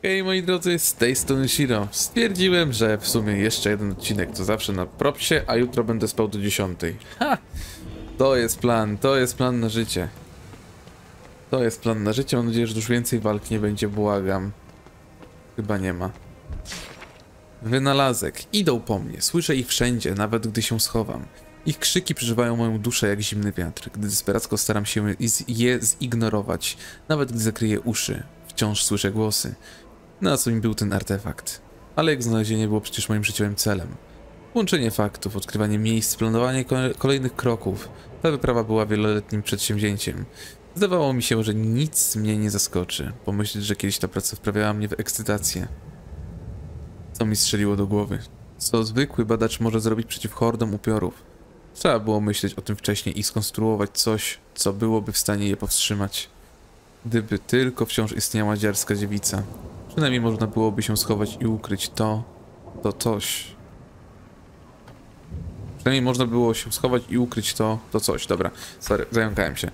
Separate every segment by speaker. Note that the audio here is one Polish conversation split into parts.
Speaker 1: Hej moi drodzy, z tej strony Shiro. Stwierdziłem, że w sumie jeszcze jeden odcinek to zawsze na propsie, a jutro będę spał do 10. Ha! To jest plan na życie. To jest plan na życie, mam nadzieję, że już więcej walk nie będzie, błagam. Chyba nie ma. Wynalazek. Idą po mnie, słyszę ich wszędzie, nawet gdy się schowam. Ich krzyki przeżywają moją duszę jak zimny wiatr, gdy desperacko staram się je zignorować, nawet gdy zakryję uszy. Wciąż słyszę głosy. Na co mi był ten artefakt? Ale jak znalezienie było przecież moim życiowym celem. Łączenie faktów, odkrywanie miejsc, planowanie kolejnych kroków. Ta wyprawa była wieloletnim przedsięwzięciem. Zdawało mi się, że nic mnie nie zaskoczy. Pomyśleć, że kiedyś ta praca wprawiała mnie w ekscytację. Co mi strzeliło do głowy? Co zwykły badacz może zrobić przeciw hordom upiorów? Trzeba było myśleć o tym wcześniej i skonstruować coś, co byłoby w stanie je powstrzymać. Gdyby tylko wciąż istniała dziarska dziewica. Przynajmniej można byłoby się schować i ukryć to coś. Przynajmniej można było się schować i ukryć to coś. Dobra, sorry, zająkałem się.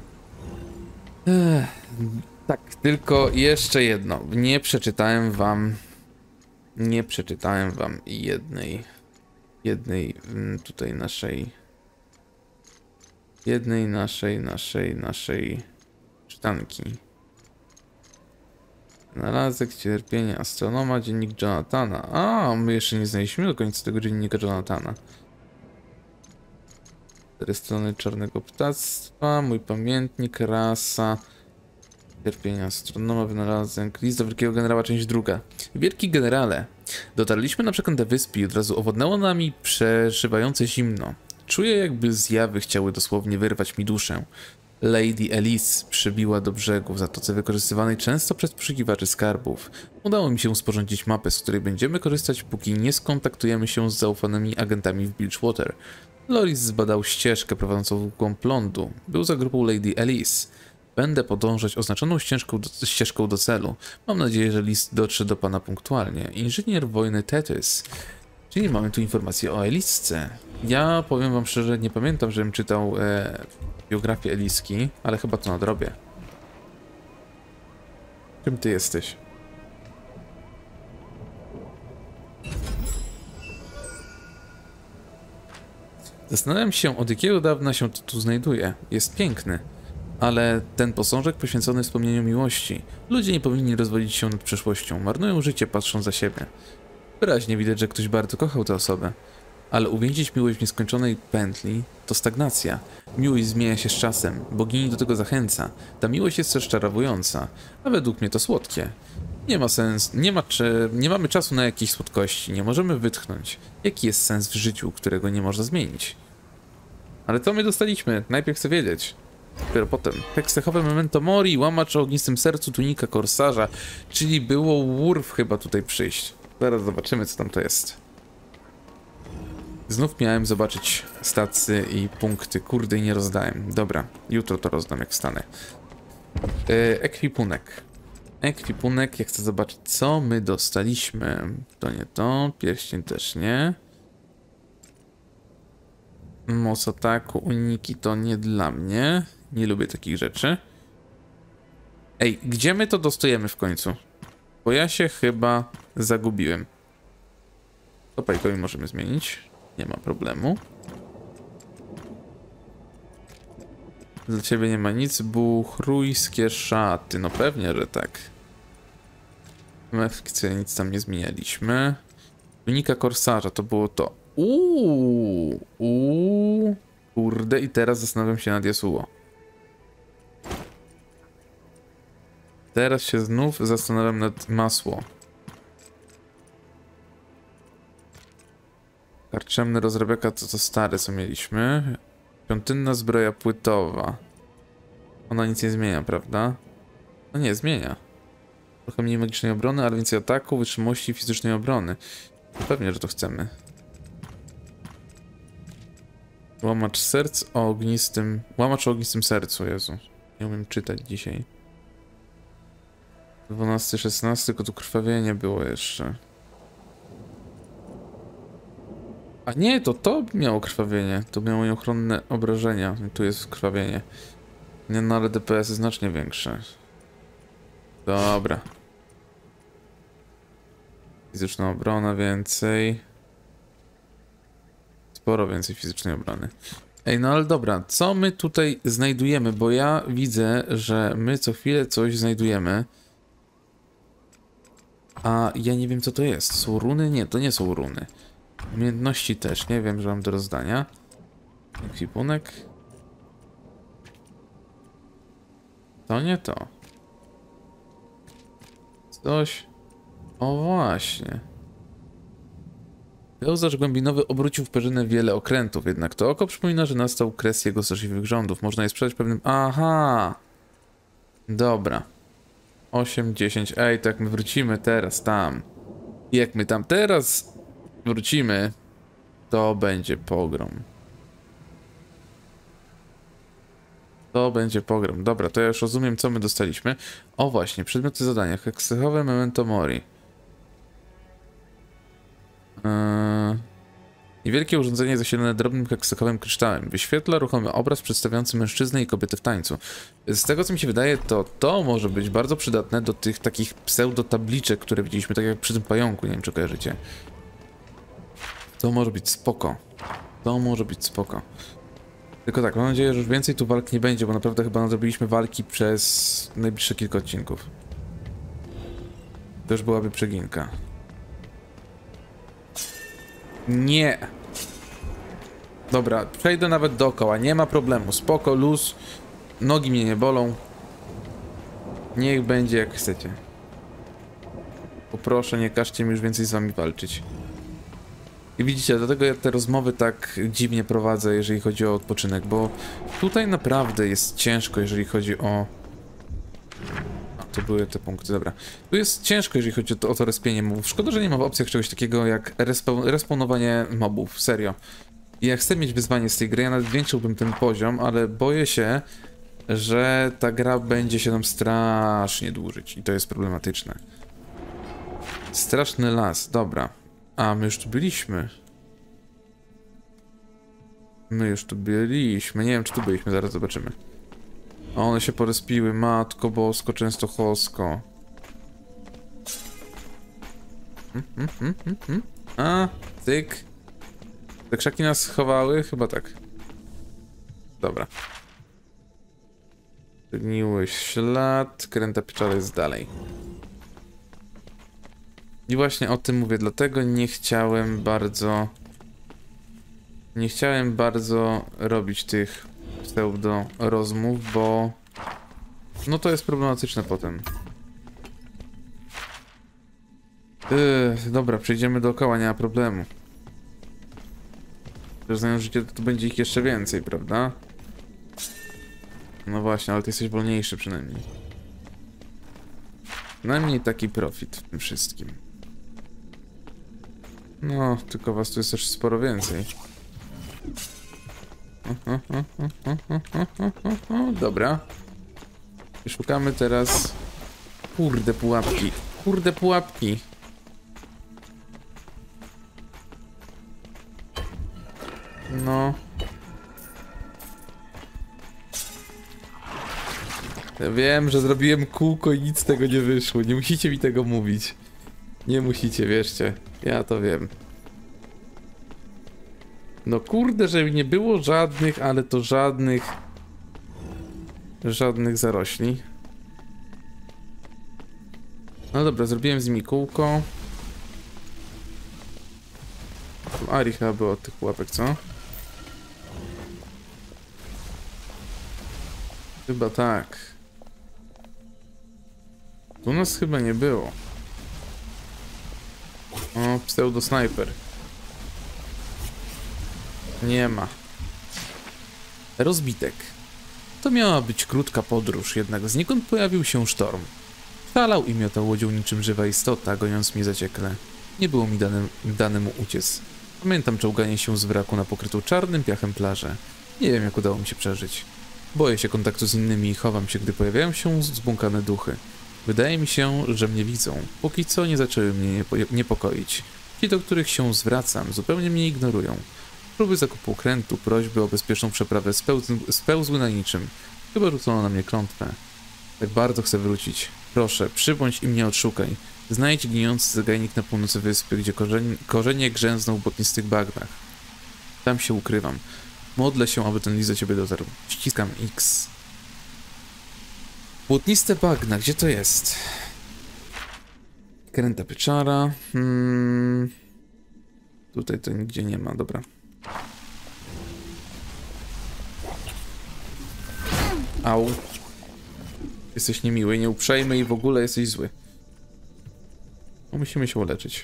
Speaker 1: Tak, tylko jeszcze jedno. Nie przeczytałem wam jednej tutaj naszej czytanki. Wynalazek, cierpienie astronoma, dziennik Jonathana. A, my jeszcze nie znaleźliśmy do końca tego dziennika Jonathana. 4 strony czarnego ptactwa, mój pamiętnik, rasa, cierpienie astronoma, wynalazek, list do wielkiego generała, część druga. Wielki generale, dotarliśmy na przekrętne wyspy i od razu owodnęło nami przeszywające zimno. Czuję, jakby zjawy chciały dosłownie wyrwać mi duszę. Lady Elise przybiła do brzegu w zatoce wykorzystywanej często przez poszukiwaczy skarbów. Udało mi się sporządzić mapę, z której będziemy korzystać, póki nie skontaktujemy się z zaufanymi agentami w Bilgewater. Loris zbadał ścieżkę prowadzącą w głąb lądu. Był za grupą Lady Elise. Będę podążać oznaczoną ścieżką do celu. Mam nadzieję, że list dotrze do pana punktualnie. Inżynier wojny Tetys. Czyli mamy tu informację o Elisce. Ja powiem wam szczerze, nie pamiętam, żebym czytał biografię Eliski, ale chyba to nadrobię. Czym ty jesteś? Zastanawiam się, od jakiego dawna się to tu znajduje. Jest piękny. Ale ten posążek poświęcony wspomnieniu miłości. Ludzie nie powinni rozwodzić się nad przeszłością. Marnują życie, patrząc za siebie. Wyraźnie widać, że ktoś bardzo kochał tę osobę. Ale uwięzić miłość w nieskończonej pętli to stagnacja. Miłość zmienia się z czasem, bogini do tego zachęca. Ta miłość jest też czarowująca, a według mnie to słodkie. Nie ma sensu, nie mamy czasu na jakieś słodkości, nie możemy wytchnąć. Jaki jest sens w życiu, którego nie można zmienić? Ale co my dostaliśmy? Najpierw chcę wiedzieć. Dopiero potem. Tekst cechowy Memento Mori, łamacz o ognistym sercu, tunika korsarza, czyli było Wurf chyba tutaj przyjść. Zaraz zobaczymy, co tam to jest. Znów miałem zobaczyć stacje i punkty. Kurde, i nie rozdałem. Dobra, jutro to rozdam, jak wstanę. Ekwipunek. Ekwipunek, ja chcę zobaczyć, co my dostaliśmy. To nie to, pierścień też nie. Moc ataku, uniki to nie dla mnie. Nie lubię takich rzeczy. Ej, gdzie my to dostajemy w końcu? Bo ja się chyba zagubiłem. Topajkowi możemy zmienić. Nie ma problemu. Dla ciebie nie ma nic. Buchrujskie szaty. No pewnie, że tak. Mewkcy nic tam nie zmienialiśmy. Unika korsarza to było to. Kurde, i teraz zastanawiam się nad Yasuo. Teraz się znów zastanawiam nad masło. Karczemny rozrabiaka to stare, co mieliśmy. Świątynna zbroja płytowa. Ona nic nie zmienia, prawda? No nie, zmienia. Trochę mniej magicznej obrony, ale więcej ataku, wytrzymałości i fizycznej obrony. No pewnie, że to chcemy. Łamacz serc o ognistym... Łamacz o ognistym sercu, Jezu. Nie umiem czytać dzisiaj. 12, 16, tylko tu krwawienie było jeszcze. A nie, to miało krwawienie. To miało nieuchronne obrażenia. I tu jest krwawienie. Nie, no ale DPS jest znacznie większe. Dobra. Fizyczna obrona więcej. Sporo więcej fizycznej obrony. Ej, no ale dobra, co my tutaj znajdujemy? Bo ja widzę, że my co chwilę coś znajdujemy. A ja nie wiem, co to jest. Są runy? Nie, to nie są runy. Umiejętności też, nie wiem, że mam do rozdania. Ekwipunek. To nie to. Coś. O właśnie. Pełzacz głębinowy obrócił w perzynę wiele okrętów, jednak to oko przypomina, że nastał kres jego straszliwych rządów. Można je sprzedać pewnym... Aha! Dobra. 8, 10. Ej, to jak my wrócimy teraz tam. I jak my tam teraz wrócimy, to będzie pogrom. To będzie pogrom. Dobra, to ja już rozumiem, co my dostaliśmy. O właśnie, przedmioty zadania. Heksechowe memento mori. Niewielkie urządzenie zasilane drobnym heksakowym kryształem. Wyświetla ruchomy obraz przedstawiający mężczyznę i kobietę w tańcu. Z tego, co mi się wydaje, to może być bardzo przydatne do tych takich pseudo-tabliczek, które widzieliśmy, tak jak przy tym pająku, nie wiem, czy kojarzycie. To może być spoko. To może być spoko. Tylko tak, mam nadzieję, że już więcej tu walk nie będzie, bo naprawdę chyba nadrobiliśmy walki przez najbliższe kilka odcinków. To już byłaby przeginka. Nie. Dobra, przejdę nawet dookoła, nie ma problemu. Spoko, luz. Nogi mnie nie bolą. Niech będzie jak chcecie. Poproszę, nie każcie mi już więcej z wami walczyć. I widzicie, dlatego ja te rozmowy tak dziwnie prowadzę, jeżeli chodzi o odpoczynek, bo tutaj naprawdę jest ciężko, jeżeli chodzi o... A, to były te punkty, dobra. Tu jest ciężko, jeżeli chodzi o to respienie mobów. Szkoda, że nie ma w opcjach czegoś takiego jak respawnowanie mobów, serio. I jak chcę mieć wyzwanie z tej gry, ja nawet zwiększyłbym ten poziom, ale boję się, że ta gra będzie się nam strasznie dłużyć i to jest problematyczne. Straszny las, dobra. A, my już tu byliśmy. My już tu byliśmy. Nie wiem, czy tu byliśmy, zaraz zobaczymy. A one się porespiły, matko bosko, częstochowsko. A, tyk. Te krzaki nas schowały? Chyba tak. Dobra. Zgniły ślad, kręta pieczara jest dalej. I właśnie o tym mówię, dlatego nie chciałem bardzo robić tych pseudo rozmów, bo no to jest problematyczne potem. Dobra, przejdziemy dookoła, nie ma problemu. Że znając życie, to będzie ich jeszcze więcej, prawda? No właśnie, ale ty jesteś wolniejszy przynajmniej. Najmniej taki profit w tym wszystkim. No, tylko was tu jest też sporo więcej. Dobra. I szukamy teraz... Kurde pułapki. Kurde pułapki. No. Ja wiem, że zrobiłem kółko i nic z tego nie wyszło. Nie musicie mi tego mówić. Nie musicie, wierzcie. Ja to wiem. No kurde, żeby nie było żadnych, ale to żadnych zarośli. No dobra, zrobiłem z nimi kółko. Ari chyba było od tych pułapek, co? Chyba tak. Tu nas chyba nie było. O, pseudo-snajper. Nie ma. Rozbitek. To miała być krótka podróż, jednak znikąd pojawił się sztorm. Falał i miotał łodzią niczym żywa istota, goniąc mnie zaciekle. Nie było mi dane mu uciec. Pamiętam czołganie się z wraku na pokrytą czarnym piachem plażę. Nie wiem, jak udało mi się przeżyć. Boję się kontaktu z innymi i chowam się, gdy pojawiają się zbłąkane duchy. Wydaje mi się, że mnie widzą. Póki co nie zaczęły mnie niepokoić. Ci, do których się zwracam, zupełnie mnie ignorują. Próby zakupu okrętu, prośby o bezpieczną przeprawę spełzły na niczym. Chyba rzucono na mnie klątwę. Tak bardzo chcę wrócić. Proszę, przybądź i mnie odszukaj. Znajdź gnijący zagajnik na północy wyspy, gdzie korzenie grzęzną w błotnistych bagnach. Tam się ukrywam. Modlę się, aby ten list do ciebie dotarł. Ściskam X. Błotniste bagna, gdzie to jest? Kręta pieczara. Tutaj to nigdzie nie ma, dobra. Au. Jesteś niemiły, nieuprzejmy i w ogóle jesteś zły. No, musimy się uleczyć.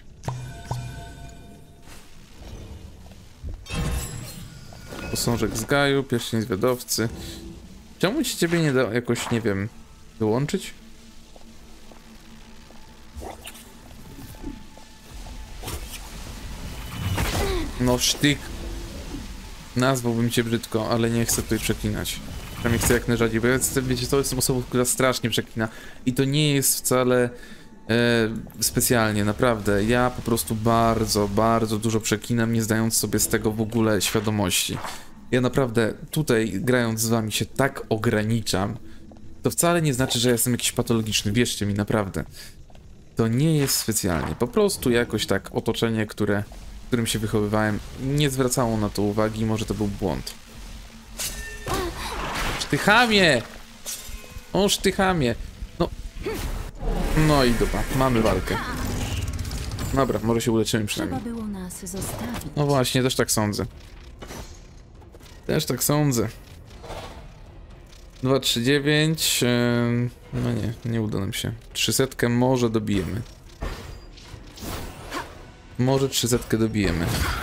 Speaker 1: Posążek z Gaju, pierścień zwiadowcy. Czemu ci ciebie nie da jakoś, nie wiem, wyłączyć? No sztyk. Nazwałbym cię brzydko, ale nie chcę tutaj przeklinać. Przynajmniej chcę jak najrzadziej, bo ja jestem, wiecie, to jestem osobą, która strasznie przeklina. I to nie jest wcale specjalnie, naprawdę. Ja po prostu bardzo, bardzo dużo przeklinam, nie zdając sobie z tego w ogóle świadomości. Ja naprawdę tutaj, grając z wami, się tak ograniczam. To wcale nie znaczy, że ja jestem jakiś patologiczny, wierzcie mi, naprawdę. To nie jest specjalnie. Po prostu jakoś tak otoczenie, w którym się wychowywałem, nie zwracało na to uwagi, może to był błąd. Sztychamie! O, sztychamie! No. No i dobra, mamy walkę. Dobra, może się uleczymy przynajmniej.
Speaker 2: Trzeba było nas zostawić.
Speaker 1: No właśnie, też tak sądzę. Też tak sądzę. 239. No nie uda nam się. 300 może dobijemy. Może 300 dobijemy.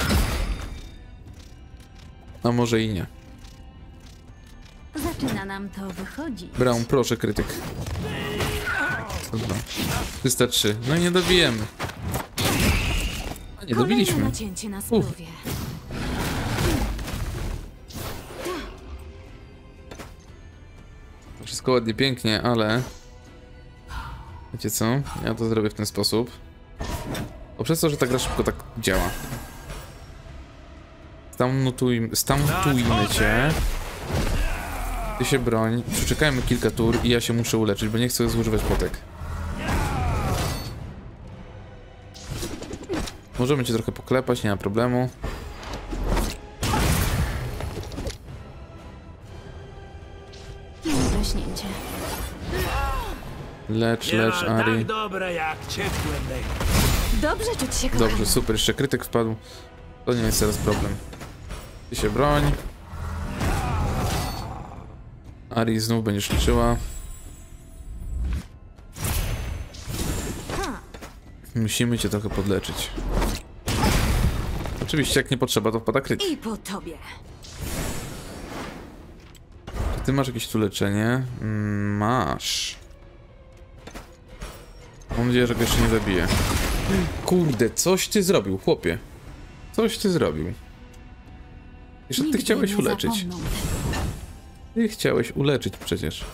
Speaker 1: A może i nie.
Speaker 2: Zaczyna nam to wychodzić.
Speaker 1: Brown, proszę, krytyk. 102. 303. No i nie dobijemy. A nie dobiliśmy.
Speaker 2: Kolejne nacięcie na spluwie.
Speaker 1: Wszystko ładnie, pięknie, ale... Wiecie co? Ja to zrobię w ten sposób. Bo przez to, że ta gra szybko tak działa. Stamtujmy cię. Ty się broń. Przeczekajmy kilka tur i ja się muszę uleczyć, bo nie chcę zużywać potek. Możemy cię trochę poklepać, nie ma problemu.
Speaker 2: Zaśnięcie.
Speaker 1: Lecz,
Speaker 3: Tak
Speaker 1: Ari.
Speaker 3: dobre jak ciepłe mleko.
Speaker 2: Dobrze czuć się kochani.
Speaker 1: Dobrze, super, jeszcze krytyk wpadł. To nie jest teraz problem. Ty się broń. Ari znów będziesz liczyła. Musimy cię trochę podleczyć. Oczywiście, jak nie potrzeba, to wpada krytyk.
Speaker 2: I po tobie.
Speaker 1: Ty masz jakieś tu leczenie? Masz. Mam nadzieję, że go jeszcze nie zabiję. Kurde, coś ty zrobił, chłopie. Coś ty zrobił. Jeszcze ty
Speaker 2: Nigdy
Speaker 1: chciałeś
Speaker 2: nie
Speaker 1: uleczyć.
Speaker 2: zapomną.
Speaker 1: Ty chciałeś uleczyć przecież.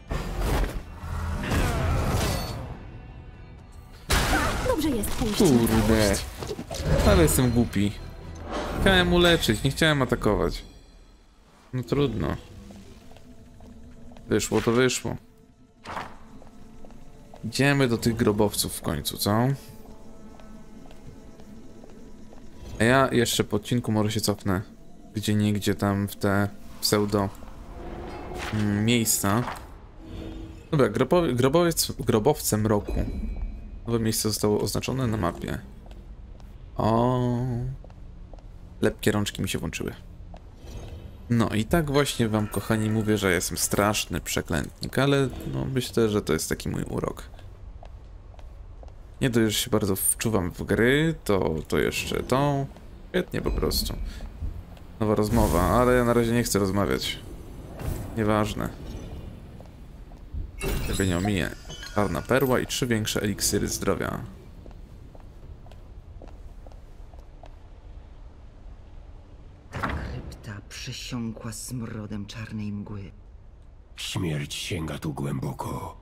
Speaker 2: Dobrze jest pójść.
Speaker 1: Kurde. Ale jestem głupi. Chciałem uleczyć, nie chciałem atakować. No trudno. Wyszło to wyszło. Idziemy do tych grobowców w końcu, co? A ja jeszcze po odcinku może się cofnę gdzieniegdzie tam w te pseudo miejsca. Dobra, grobowcem roku. Nowe miejsce zostało oznaczone na mapie. O, lepkie rączki mi się włączyły. No i tak właśnie wam, kochani, mówię, że jestem straszny przeklętnik, ale no myślę, że to jest taki mój urok. Nie dość, że się bardzo wczuwam w gry, to jeszcze to. Świetnie po prostu. Nowa rozmowa, ale ja na razie nie chcę rozmawiać. Nieważne. Ciebie nie omiję. Czarna perła i 3 większe eliksiry zdrowia.
Speaker 4: Krypta przesiąkła smrodem czarnej mgły.
Speaker 5: Śmierć sięga tu głęboko.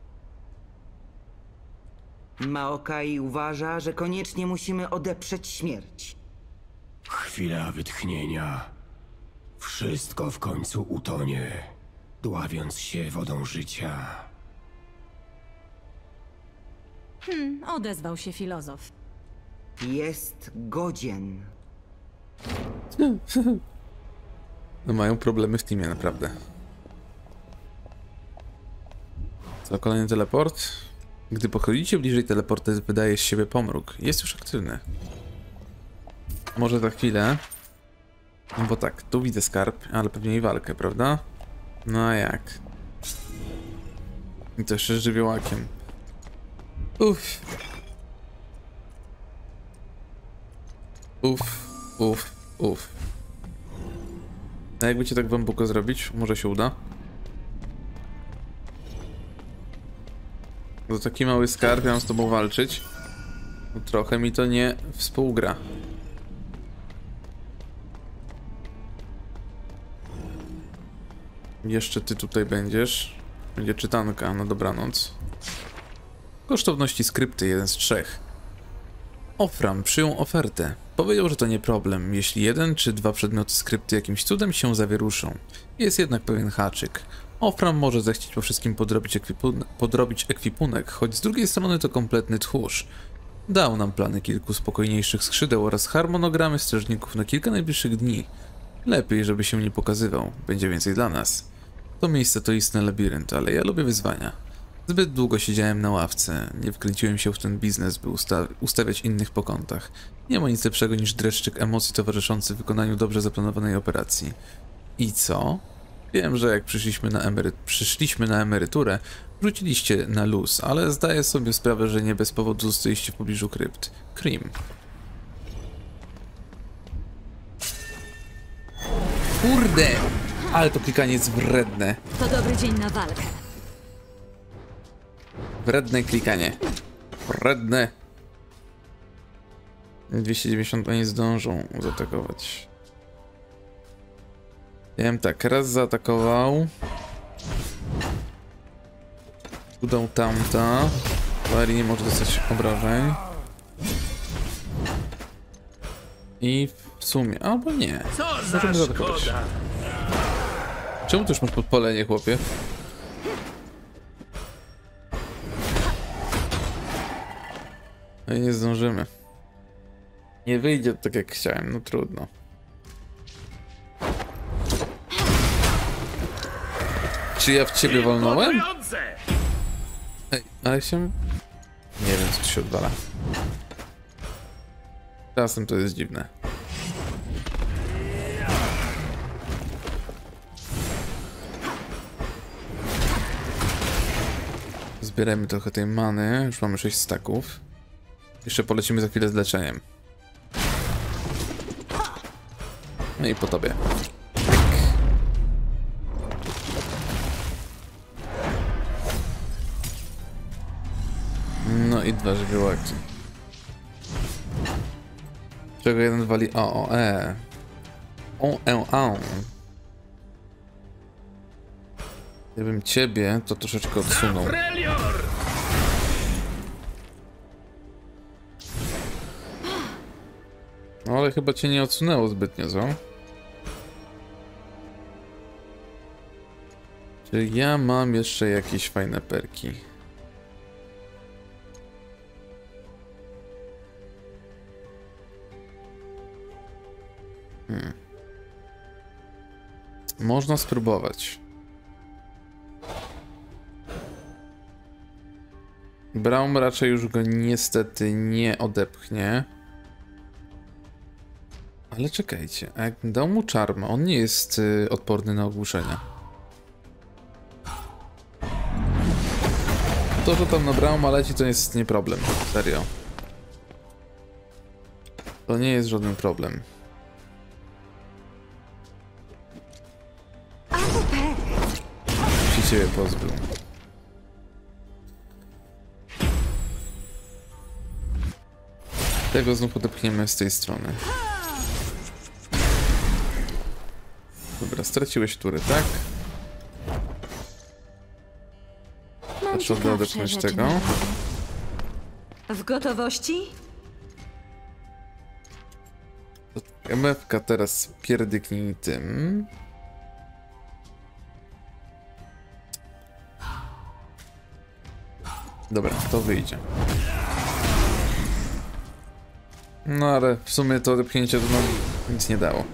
Speaker 4: Maokai uważa, że koniecznie musimy odeprzeć śmierć.
Speaker 5: Chwila wytchnienia. Wszystko w końcu utonie, dławiąc się wodą życia.
Speaker 2: Odezwał się filozof.
Speaker 4: Jest godzien.
Speaker 1: No mają problemy w teamie, naprawdę. Co, kolejny teleport? Gdy pochodzicie bliżej, teleport wydaje z siebie pomruk. Jest już aktywny. Może za chwilę. No bo tak, tu widzę skarb, ale pewnie i walkę, prawda? No a jak? I to jeszcze z żywiołakiem. Uff. Uff, uff, uff. A jakby cię tak głęboko zrobić? Może się uda? To taki mały skarb, ja mam z tobą walczyć. No, trochę mi to nie współgra. Jeszcze ty tutaj będziesz. Będzie czytanka na dobranoc. Kosztowności skrypty 1 z 3. Ofram przyjął ofertę. Powiedział, że to nie problem, jeśli 1 czy 2 przedmioty skrypty jakimś cudem się zawiruszą. Jest jednak pewien haczyk. Ofram może zechcieć po wszystkim podrobić ekwipunek, choć z drugiej strony to kompletny tchórz. Dał nam plany kilku spokojniejszych skrzydeł oraz harmonogramy strażników na kilka najbliższych dni. Lepiej, żeby się nie pokazywał. Będzie więcej dla nas. To miejsce to istny labirynt, ale ja lubię wyzwania. Zbyt długo siedziałem na ławce, nie wkręciłem się w ten biznes, by ustawiać innych po kątach. Nie ma nic lepszego niż dreszczyk emocji towarzyszący wykonaniu dobrze zaplanowanej operacji. I co? Wiem, że jak przyszliśmy na emeryturę, wróciliście na luz, ale zdaję sobie sprawę, że nie bez powodu zostaliście w pobliżu krypt. Krim. Kurde! Ale to klikanie jest wredne.
Speaker 2: To dobry dzień na walkę.
Speaker 1: Wredne klikanie. Wredne. 290 nie zdążą zaatakować. Ja wiem tak, raz zaatakował. Udał tamta. Larry nie może dostać obrażeń. I w sumie, albo nie. Możemy zaatakować. Czemu ty już masz podpalenie, chłopie? No i nie zdążymy. Nie wyjdzie tak jak chciałem, no trudno. Czy ja w ciebie walnąłem? Ej, ale się... Nie wiem, co tu się odwala. Czasem to jest dziwne. Zbieramy trochę tej many, już mamy 6 staków. Jeszcze polecimy za chwilę z leczeniem. No i po tobie. No i 2 żywiołaki. Czego jeden wali AOE. Gdybym ciebie to troszeczkę odsunął. No ale chyba cię nie odsunęło zbytnio, co? Czyli ja mam jeszcze jakieś fajne perki. Można spróbować. Braum raczej już go niestety nie odepchnie. Ale czekajcie, a jakbym dał mu czarma, on nie jest odporny na ogłuszenia. To, że tam na Brauma leci, to jest nie problem. Serio. To nie jest żaden problem. Ci ciebie pozbył. Tego znów odepchniemy z tej strony. Dobra, straciłeś tury, tak? Trzeba odepchnąć tego.
Speaker 2: W gotowości?
Speaker 1: MF-ka teraz pierdyknij tym. Dobra, to wyjdzie. No ale w sumie to odepchnięcie no, nic nie dało.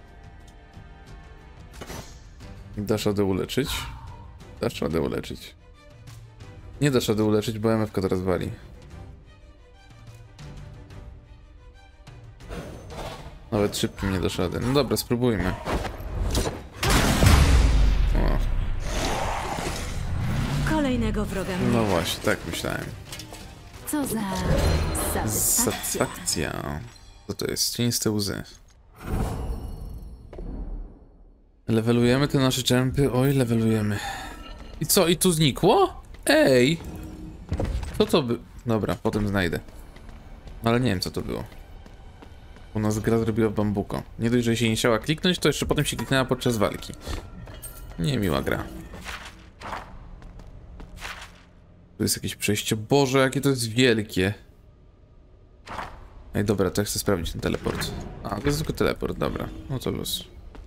Speaker 1: Dasz radę uleczyć? Dasz radę uleczyć. Nie dasz rady uleczyć, bo MF-ka teraz wali. Nawet szybkim nie dasz rady. No dobra, spróbujmy. O.
Speaker 2: Kolejnego wroga mniej.
Speaker 1: No właśnie, tak myślałem.
Speaker 2: Co za satysfakcja.
Speaker 1: Satysfakcja. Co to jest? Cieniste łzy. Levelujemy te nasze czempy. Oj, levelujemy. I co? I tu znikło? Ej! Co to by... Dobra, potem znajdę. No ale nie wiem co to było. U nas gra zrobiła bambuko. Nie dość, że się nie chciała kliknąć, to jeszcze potem się kliknęła podczas walki. Niemiła gra. Tu jest jakieś przejście. Boże, jakie to jest wielkie. Ej, dobra, to ja chcę sprawdzić ten teleport. A, to jest tylko teleport, dobra. No to luz.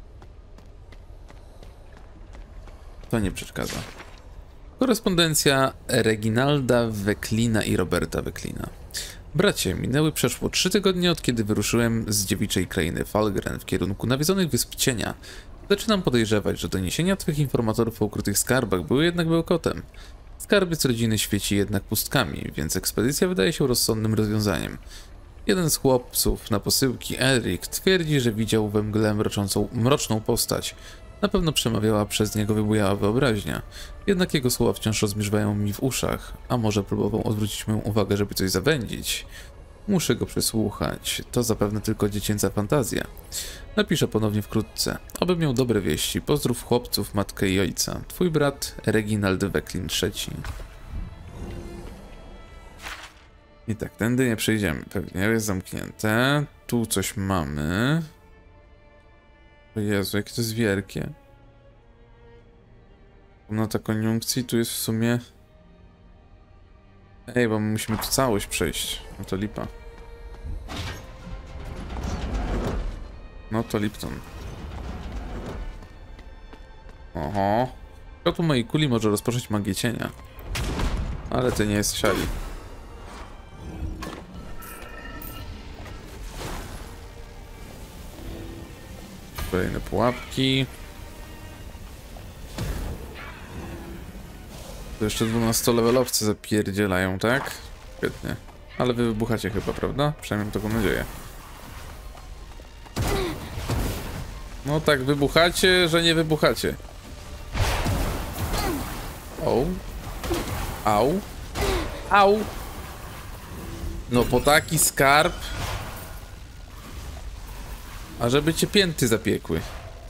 Speaker 1: To nie przeszkadza. Korespondencja Reginalda Wecklina i Roberta Wecklina. Bracie, minęły przeszło 3 tygodnie od kiedy wyruszyłem z dziewiczej krainy Falgren w kierunku nawiedzonych Wysp Cienia. Zaczynam podejrzewać, że doniesienia twych informatorów o ukrytych skarbach były jednak bełkotem. Skarbiec rodziny świeci jednak pustkami, więc ekspedycja wydaje się rozsądnym rozwiązaniem. Jeden z chłopców na posyłki, Elric, twierdzi, że widział we mgle mroczną postać. Na pewno przemawiała przez niego wybujała wyobraźnia. Jednak jego słowa wciąż rozmierzwają mi w uszach, a może próbował odwrócić moją uwagę, żeby coś zawędzić. Muszę go przesłuchać, to zapewne tylko dziecięca fantazja. Napiszę ponownie wkrótce. Oby miał dobre wieści. Pozdrów chłopców, matkę i ojca. Twój brat Reginald Wecklin III. I tak, tędy nie przejdziemy. Pewnie jest zamknięte. Tu coś mamy. O Jezu, jakie to jest wielkie. Komnata koniunkcji, tu jest w sumie... Ej, bo my musimy tu całość przejść. No to lipa. No to Lipton. Oho. Światło mojej kuli może rozpocząć magię cienia. Ale ty nie jesteś Ali. Kolejne pułapki. To jeszcze 12-levelowcy zapierdzielają, tak? Świetnie. Ale wy wybuchacie chyba, prawda? Przynajmniej mam taką nadzieję. No tak, wybuchacie, że nie wybuchacie. O. Au. Au. No po taki skarb. A żeby cię pięty zapiekły.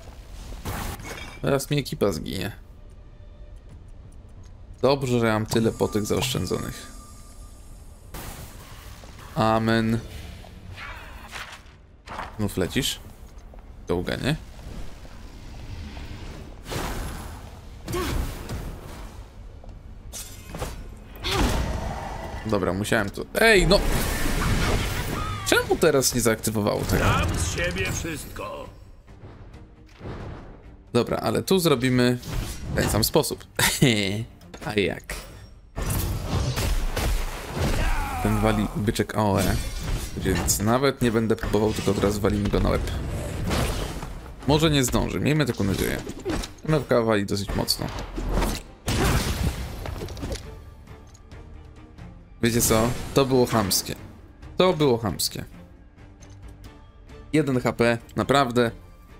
Speaker 1: Teraz mi ekipa zginie. Dobrze, że ja mam tyle potek zaoszczędzonych. Amen. Znów lecisz? Dołga, nie? Dobra, musiałem to... Ej, no! Czemu teraz nie zaaktywowało tego?
Speaker 3: Dam z siebie wszystko.
Speaker 1: Dobra, ale tu zrobimy w ten sam sposób. A jak? Ten wali byczek AOE, więc nawet nie będę próbował, tylko od razu walimy go na łeb. Może nie zdąży, miejmy taką nadzieję. MFK wali dosyć mocno. Wiecie co? To było chamskie. To było chamskie. 1 HP, naprawdę.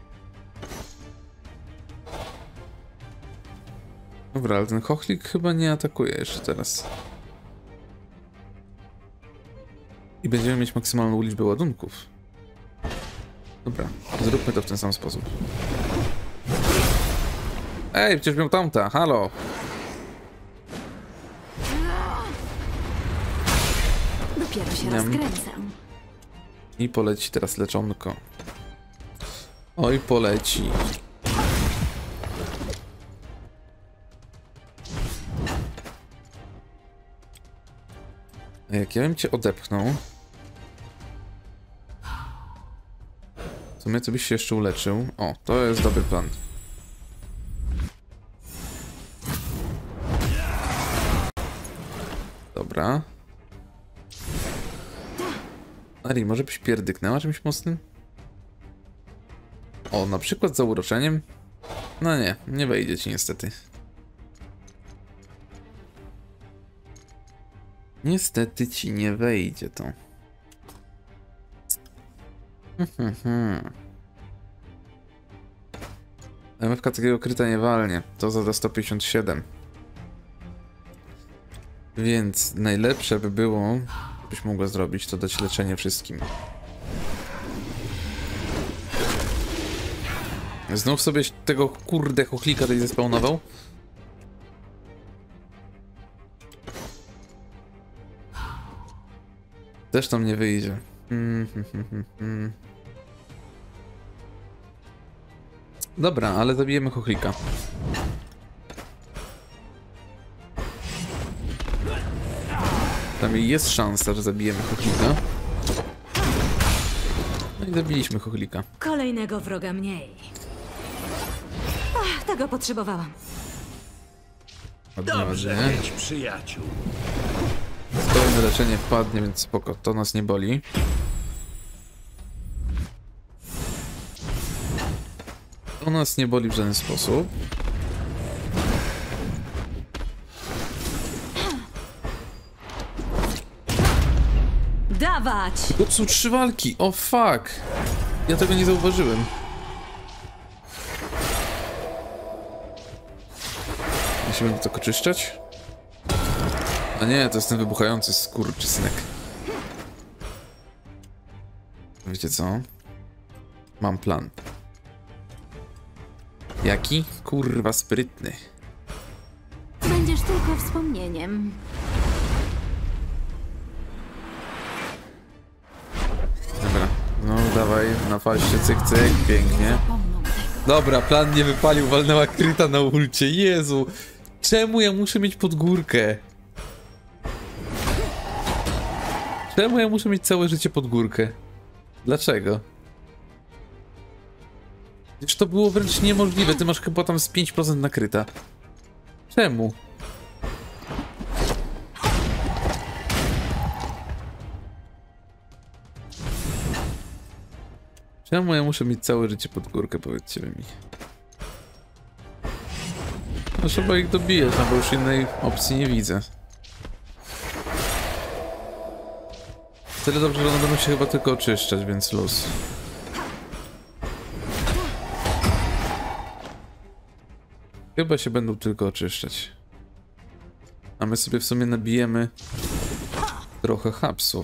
Speaker 1: Dobra, ale ten chochlik chyba nie atakuje jeszcze teraz. I będziemy mieć maksymalną liczbę ładunków. Dobra, zróbmy to w ten sam sposób. Ej, przecież miał tamta, halo!
Speaker 2: Dopiero się rozkręcam.
Speaker 1: I poleci teraz leczonko. Oj, poleci. A jak ja bym cię odepchnął... W sumie to byś się jeszcze uleczył. O, to jest dobry plan. Dobra. Ari, może byś pierdyknęła czymś mocnym? O, na przykład za uroczeniem? No nie, nie wejdzie ci niestety. Niestety ci nie wejdzie to. MFK takiego kryta nie walnie. To zada 157. Więc najlepsze by było, byś mogła zrobić, to dać leczenie wszystkim. Znów sobie tego kurde chochlika tutaj zespawnował. Też tam nie wyjdzie. Dobra, ale zabijemy chochlika. Tam jest szansa, że zabijemy chochlika. No i zabiliśmy chochlika.
Speaker 2: Kolejnego wroga mniej. Ach, tego potrzebowałam.
Speaker 3: Dobrze
Speaker 1: Ładnie.
Speaker 3: mieć przyjaciół.
Speaker 1: Kolejne leczenie wpadnie, więc spoko, to nas nie boli. To nas nie boli w żaden sposób.
Speaker 2: Dawać!
Speaker 1: To są 3 walki, o fuck! Ja tego nie zauważyłem. Ja się będę to oczyszczać? A nie, to jest ten wybuchający skurczysynek. Wiecie co? Mam plan. Jaki? Kurwa sprytny.
Speaker 2: Będziesz tylko wspomnieniem.
Speaker 1: Dobra, no dawaj, na falście, cyk, cyk, pięknie.
Speaker 2: Zapomną tego.
Speaker 1: Dobra, plan nie wypalił, walnęła kryta na ulcie, Jezu! Czemu ja muszę mieć pod górkę? Czemu ja muszę mieć całe życie pod górkę? Dlaczego? Przecież to było wręcz niemożliwe, ty masz chyba tam z 5% nakryta. Czemu? Czemu ja muszę mieć całe życie pod górkę, powiedzcie mi. No trzeba ich dobijać, no bo już innej opcji nie widzę. Tyle dobrze, że one będą się chyba tylko oczyszczać, więc luz. Chyba się będą tylko oczyszczać. A my sobie w sumie nabijemy trochę hapsów.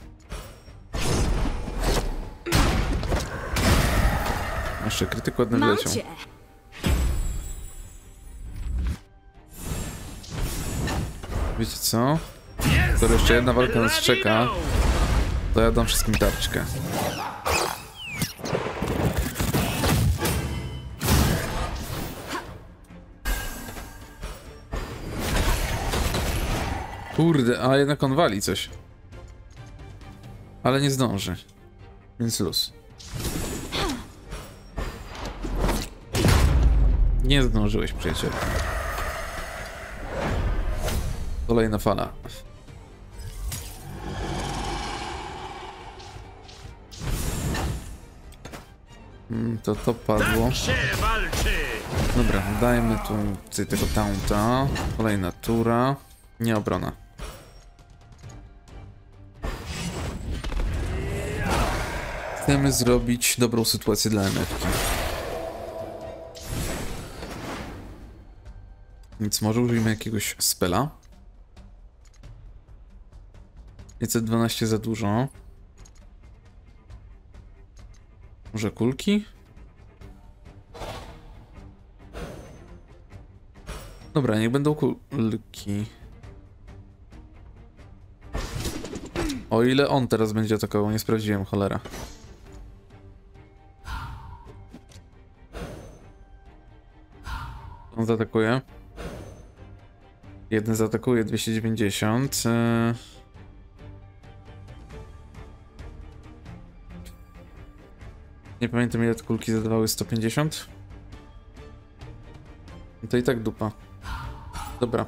Speaker 1: Jeszcze krytyk ładny
Speaker 2: Mam
Speaker 1: wleciał.
Speaker 2: cię!
Speaker 1: Wiecie co? To jeszcze jedna walka nas czeka. To ja dam wszystkim tarczkę. Kurde, a jednak on wali coś. Ale nie zdąży. Więc luz. Nie zdążyłeś, przyjacielu. Kolejna fala. To padło.
Speaker 3: Tak się walczy!
Speaker 1: Dobra, dajmy tu tego taunta. Kolejna tura. Nie obrona. Chcemy zrobić dobrą sytuację dla MF-ki. Więc może użyjmy jakiegoś spela. 512 za dużo. Może kulki? Dobra, niech będą kulki. O ile on teraz będzie atakował, nie sprawdziłem, cholera. On zaatakuje. Jeden zaatakuje 290. Nie pamiętam, ile te kulki zadawały, 150? No to i tak dupa. Dobra.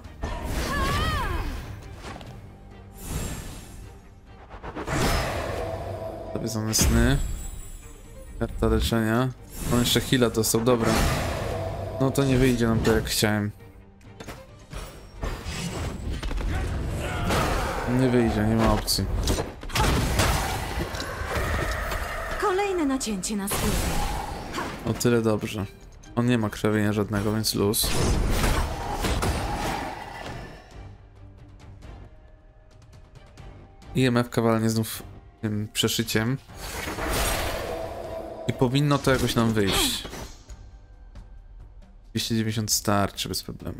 Speaker 1: Zawiedzone sny. Karta leczenia. On jeszcze heala dostał, dobra. No to nie wyjdzie nam to jak chciałem. Nie wyjdzie, nie ma opcji.
Speaker 2: Kolejne nacięcie na skórę.
Speaker 1: O tyle dobrze. On nie ma krwawienia żadnego, więc luz. IMF kawalnie znów tym przeszyciem. I powinno to jakoś nam wyjść. 290 starczy bez problemu.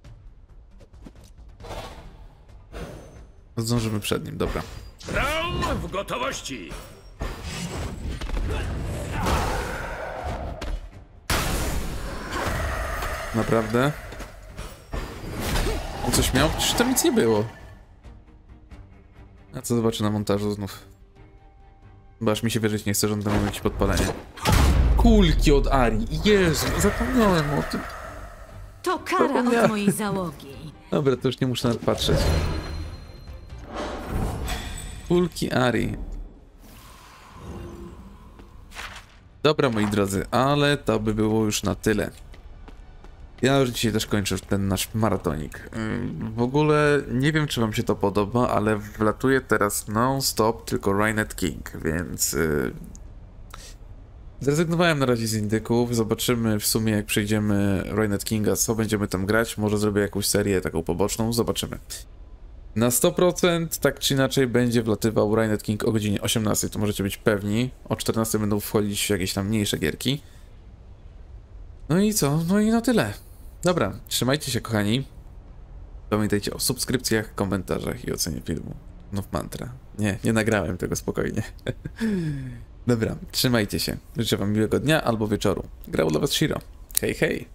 Speaker 1: Zdążymy przed nim, dobra.
Speaker 3: Traum w gotowości!
Speaker 1: Naprawdę? On coś miał? Przecież tam nic nie było. A co zobaczę na montażu znów? Bo aż mi się wierzyć nie chce, że on tam miał jakieś podpalenie. Kulki od Ari. Jezu, zapomniałem o tym.
Speaker 2: To kara
Speaker 1: Zapomniałem.
Speaker 2: od mojej załogi.
Speaker 1: Dobra, to już nie muszę nawet patrzeć. Kulki Ari. Dobra, moi drodzy, ale to by było już na tyle. Ja już dzisiaj też kończę ten nasz maratonik. W ogóle nie wiem, czy wam się to podoba, ale wlatuje teraz non-stop tylko Rainet King, więc zrezygnowałem na razie z indyków. Zobaczymy w sumie, jak przejdziemy Rainet Kinga, co będziemy tam grać. Może zrobię jakąś serię taką poboczną, zobaczymy. Na 100% tak czy inaczej będzie wlatywał Rainet King o godzinie 18, to możecie być pewni. O 14 będą wchodzić jakieś tam mniejsze gierki. No i co? No i na tyle. Dobra, trzymajcie się, kochani. Pamiętajcie o subskrypcjach, komentarzach i ocenie filmu. No mantra. Nie nagrałem tego, spokojnie. Dobra, trzymajcie się. Życzę wam miłego dnia albo wieczoru. Grał dla was Shiro. Hej, hej!